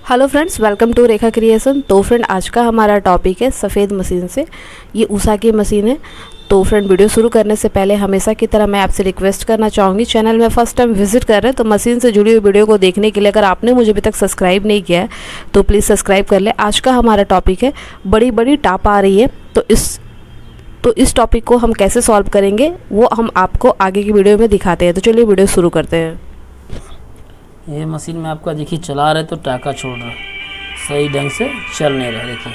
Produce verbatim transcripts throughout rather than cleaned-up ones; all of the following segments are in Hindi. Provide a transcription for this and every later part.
Hello friends, welcome to Rekha creation. तो फ्रेंड, आज का हमारा टॉपिक है सफ़ेद मशीन से। ये उषा की मशीन है। तो फ्रेंड, वीडियो शुरू करने से पहले हमेशा की तरह मैं आपसे रिक्वेस्ट करना चाहूँगी, चैनल में फर्स्ट टाइम विजिट कर रहे हैं तो मशीन से जुड़ी हुई वीडियो को देखने के लिए अगर आपने मुझे अभी तक सब्सक्राइब नहीं किया है तो प्लीज़ सब्सक्राइब कर ले। आज का हमारा टॉपिक है बड़ी बड़ी टाप आ रही है, तो इस तो इस टॉपिक को हम कैसे सॉल्व करेंगे वो हम आपको आगे की वीडियो में दिखाते हैं। तो चलिए वीडियो शुरू करते हैं। ये मशीन में आपका देखिए चला रहे तो टाका छोड़ रहा, सही ढंग से चल नहीं रहा। देखिए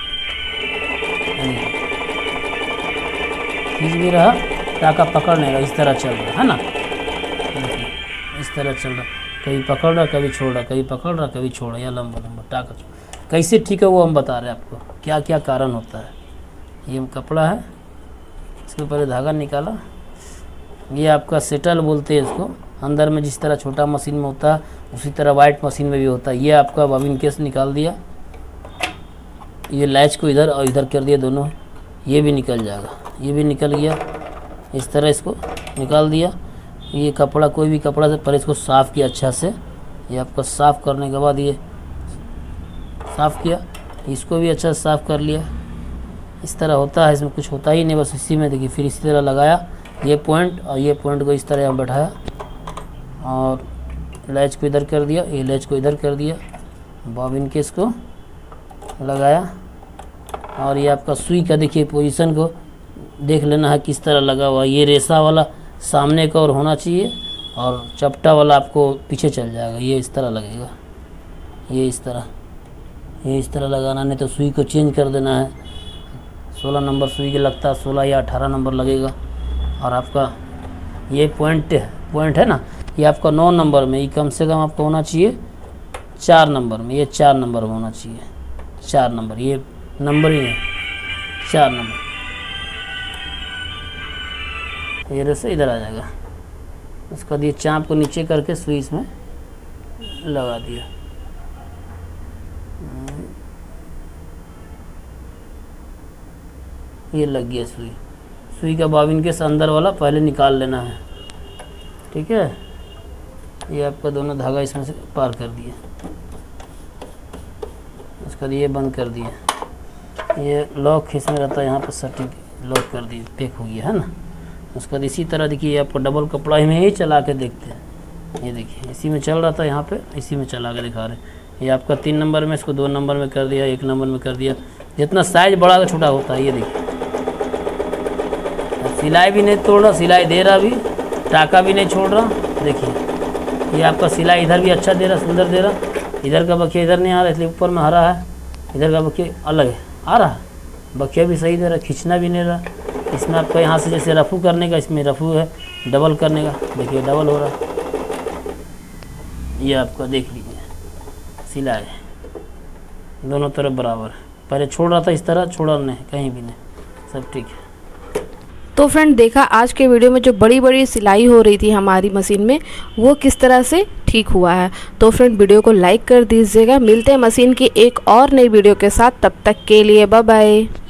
खींच भी रहा, टाका पकड़ नहीं रहा, इस तरह चल रहा है ना। देखिए इस तरह चल रहा, कभी पकड़ रहा कभी छोड़ रहा, कभी पकड़ रहा कभी छोड़ रहा, या लंबा लंबा टाका छोड़। कैसे ठीक है वो हम बता रहे हैं आपको, क्या क्या कारण होता है। ये कपड़ा है, इसके ऊपर धागा निकाला, ये आपका सेटल बोलते हैं इसको। अंदर में जिस तरह छोटा मशीन में होता है उसी तरह वाइट मशीन में भी होता है। ये आपका बॉबिन केस निकाल दिया, ये लैच को इधर और इधर कर दिया दोनों, ये भी निकल जाएगा, ये भी निकल गया। इस तरह इसको निकाल दिया। ये कपड़ा, कोई भी कपड़ा से पहले इसको साफ़ किया अच्छा से। ये आपका साफ़ करने के बाद ये साफ़ किया, इसको भी अच्छा से साफ़ कर लिया। इस तरह होता है, इसमें कुछ होता ही नहीं, बस इसी में देखिए। फिर इसी तरह लगाया ये पॉइंट, और ये पॉइंट को इस तरह यहाँ बैठाया और लैच को इधर कर दिया, ये लैच को इधर कर दिया, बॉबिन केस को लगाया। और ये आपका सुई का देखिए पोजीशन को देख लेना है किस तरह लगा हुआ। ये रेसा वाला सामने का और होना चाहिए और चपटा वाला आपको पीछे चल जाएगा। ये इस तरह लगेगा, ये इस तरह, ये इस तरह लगाना, नहीं तो सुई को चेंज कर देना है। सोलह नंबर सुई के लगता है, सोलह या अठारह नंबर लगेगा। और आपका ये पॉइंट पॉइंट है ना, ये आपका नौ नंबर में, ये कम से कम आपको होना चाहिए चार नंबर में। ये चार नंबर में होना चाहिए, चार नंबर, ये नंबर ही है चार नंबर। ये रस्सा इधर आ जाएगा, उसके बाद ये चाँप को नीचे करके सुई इसमें लगा दिया। ये लग गया सुई। सुई का बॉबिन के अंदर वाला पहले निकाल लेना है, ठीक है। ये आपका दोनों धागा इसमें से पार कर दिए, उसके बाद ये बंद कर दिए। ये लॉक इसमें रहता है, यहाँ पर सटिंग लॉक कर दिए, पैक हो गया है ना। उसके बाद इसी तरह देखिए आपको डबल कपड़ा में ही चला के देखते हैं। ये देखिए इसी में चल रहा था, यहाँ पे इसी में चला के दिखा रहे हैं। ये आपका तीन नंबर में, इसको दो नंबर में कर दिया, एक नंबर में कर दिया। जितना साइज बड़ा छोटा होता है, ये देखिए सिलाई भी नहीं तोड़ रहा, सिलाई दे रहा भी, टाका भी नहीं छोड़ रहा। देखिए ये आपका सिलाई इधर भी अच्छा दे रहा, सुंदर दे रहा। इधर का बखिया इधर नहीं आ रहा, इसलिए ऊपर में हरा है। इधर का बखिया अलग है, आ रहा है, बखिया भी सही दे रहा, खींचना भी नहीं रहा। इसमें आपका यहाँ से जैसे रफू करने का, इसमें रफू है डबल करने का, देखिए डबल हो रहा। ये आपका देख लीजिए सिलाई दोनों तरफ बराबर है। पहले छोड़ रहा था इस तरह, छोड़ा नहीं कहीं भी नहीं, सब ठीक है। तो फ्रेंड, देखा आज के वीडियो में जो बड़ी बड़ी सिलाई हो रही थी हमारी मशीन में वो किस तरह से ठीक हुआ है। तो फ्रेंड, वीडियो को लाइक कर दीजिएगा। मिलते हैं मशीन की एक और नई वीडियो के साथ, तब तक के लिए बाय बाय।